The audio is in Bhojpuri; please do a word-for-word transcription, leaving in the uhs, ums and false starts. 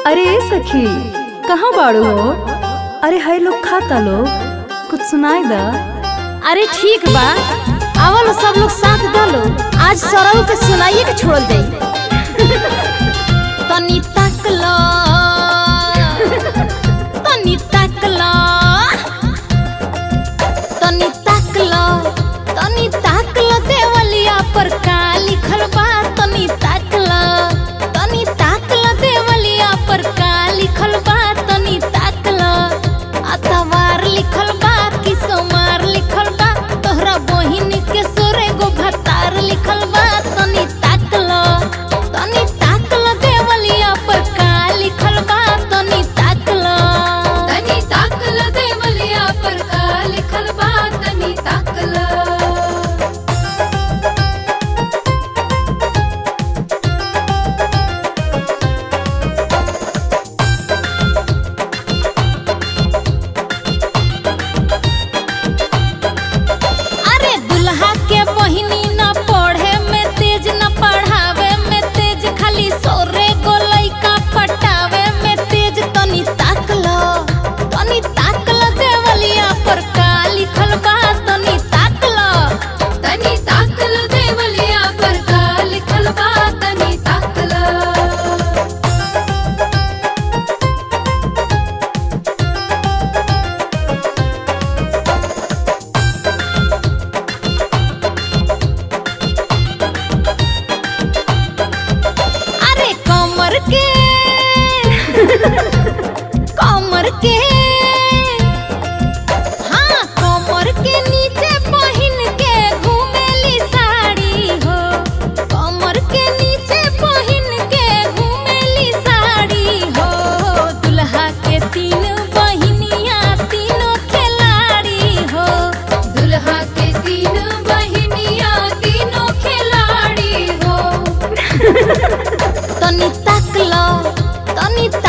अरे सखी कहाँ बाड़ू हो? अरे है लोग खाता लो, कुछ सुनाई दा। अरे ठीक बा, आवल सब लोग साथ दलो, आज सरऊ के सुनाइए के छोड़ दे। तनी तकला तनी तकला तनी तकला तनी तकला देवलिया पर का लिखल बा। तनी तकला तनी तकला देवलिया पर का लिखल बा। तनी तकला अतवार लिखल बा कि सोमार लिखल बा। तोहरा बहिन के सोरे गो भतार लिखल बा। तनी तकला तनी तकला देवलिया पर का लिखल बा। तनी तकला तनी तकला देवलिया पर का लिखल बा। तनी तकला कमर के हाँ कमर के नीचे पहन के घूमेली साड़ी हो। कमर के नीचे पहन के घूमेली साड़ी हो। दुल्हा के तीन बहिनिया तीनों खिलाड़ी हो। दुल्हा के तीन बहिनिया तीनों खिलाड़ी हो। तनी तकला तनी